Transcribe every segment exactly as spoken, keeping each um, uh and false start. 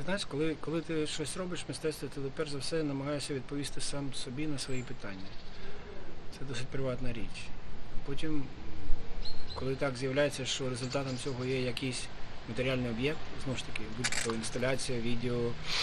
знаєш, коли, коли ти щось робиш в мистецтві, ти перш за все намагаєшся відповісти сам собі на свої питання. Це досить приватна річ. Потім, коли так з'являється, що результатом цього є якийсь матеріальний об'єкт, знову ж таки, будь-то інсталяція, відео,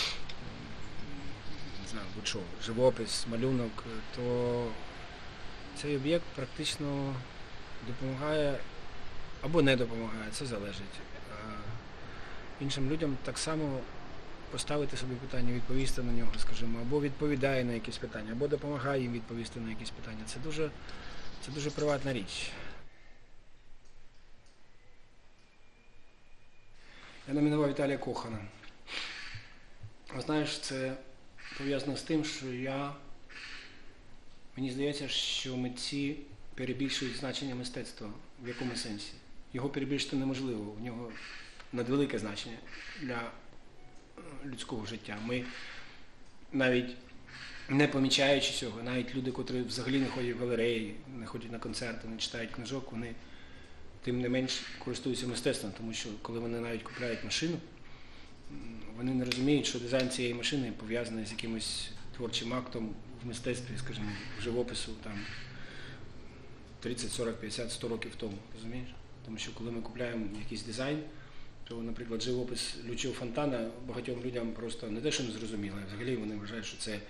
не знаю, будь-що, живопис, малюнок, то цей об'єкт практично допомагає або не допомагає, це залежить. А іншим людям так само поставити собі питання, відповісти на нього, скажімо, або відповідає на якісь питання, або допомагає їм відповісти на якісь питання. Це дуже, це дуже приватна річ. Я номінував Віталія Кохана. Знаєш, це пов'язано з тим, що я, мені здається, що митці перебільшують значення мистецтва. В якому сенсі? Його перебільшити неможливо, в нього надвелике значення для людського життя. Ми навіть не помічаючи цього, навіть люди, котрі взагалі не ходять в галереї, не ходять на концерти, не читають книжок, вони тим не менш користуються мистецтвом, тому що коли вони навіть купляють машину, вони не розуміють, що дизайн цієї машини пов'язаний з якимось творчим актом в мистецтві, скажімо, в живопису там тридцять, сорок, п'ятдесят, сто років тому, розумієш? Тому що коли ми купляємо якийсь дизайн, то, наприклад, живопис Лючіо Фонтана багатьом людям просто не те, що не зрозуміло, а взагалі вони вважають, що це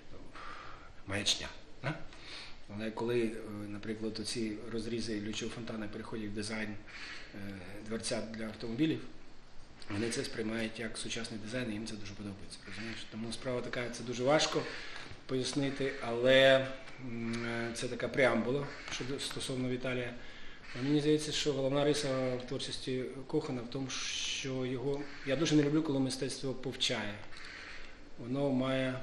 маячня. Не? Але коли, наприклад, ці розрізи Лючіо Фонтана переходять в дизайн дверцят для автомобілів, вони це сприймають як сучасний дизайн, і їм це дуже подобається. Розумієш? Тому справа така, це дуже важко пояснити, але це така преамбула щодо стосовно Віталія. Мені здається, що головна риса в творчості Кохана в тому, що його... Я дуже не люблю, коли мистецтво повчає. Воно має...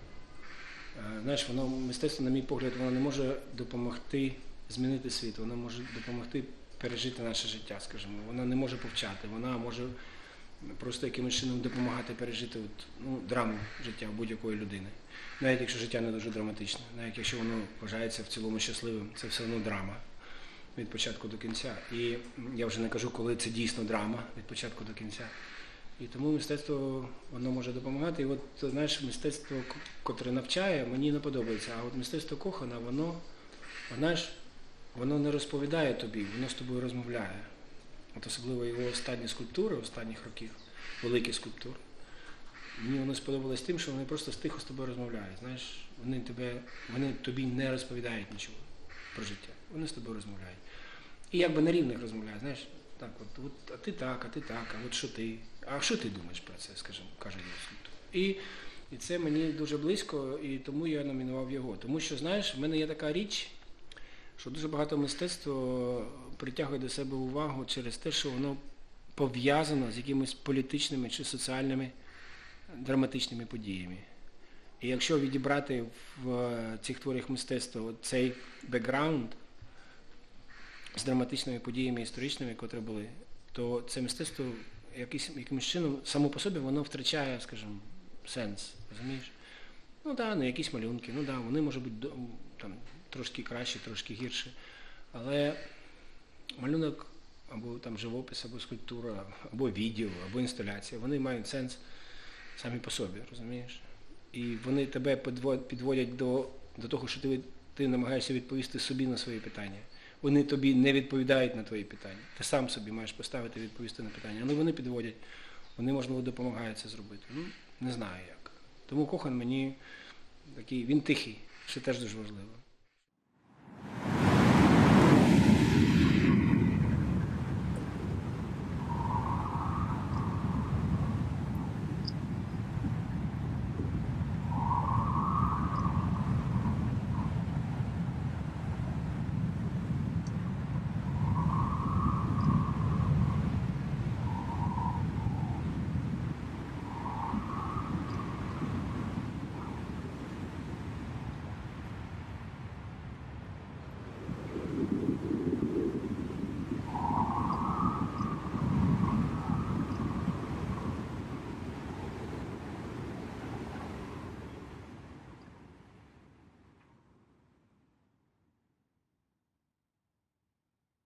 Знаєш, воно, мистецтво, на мій погляд, воно не може допомогти змінити світ, воно може допомогти пережити наше життя, скажімо. Воно не може повчати, вона може просто якимось чином допомагати пережити от, ну, драму життя будь-якої людини. Навіть якщо життя не дуже драматичне, навіть якщо воно вважається в цілому щасливим, це все одно драма від початку до кінця. І я вже не кажу, коли це дійсно драма від початку до кінця. І тому мистецтво, воно може допомагати. І от, знаєш, мистецтво, котре навчає, мені не подобається. А от мистецтво Кохана, воно, знаєш, воно не розповідає тобі, воно з тобою розмовляє. От особливо його останні скульптури, останніх років, великі скульптури. Мені воно сподобалось тим, що вони просто тихо з тобою розмовляють. Знаєш, вони, тебе, вони тобі не розповідають нічого про життя. Вони з тобою розмовляють. І якби на рівних розмовляють, знаєш, так от, от, а ти так, а ти так, а от що ти, а що ти думаєш про це, скажімо, каже його скульптор. І, і це мені дуже близько, і тому я номінував його. Тому що, знаєш, в мене є така річ, що дуже багато мистецтва притягує до себе увагу через те, що воно пов'язано з якимись політичними чи соціальними драматичними подіями. І якщо відібрати в цих творах мистецтва цей бекграунд з драматичними подіями історичними, котрі були, то це мистецтво якимось, якимось чином, само по собі, воно втрачає, скажімо, сенс, розумієш? Ну так, да, ну якісь малюнки, ну так, да, вони можуть бути там, трошки краще, трошки гірше, але малюнок, або там живопис, або скульптура, або відео, або інсталяція, вони мають сенс самі по собі, розумієш? І вони тебе підводять до, до того, що ти, ти намагаєшся відповісти собі на свої питання. Вони тобі не відповідають на твої питання. Ти сам собі маєш поставити і відповісти на питання. Але вони підводять, вони, можливо, допомагають це зробити. Ну, не знаю як. Тому Кохан мені такий, він тихий, що теж дуже важливо.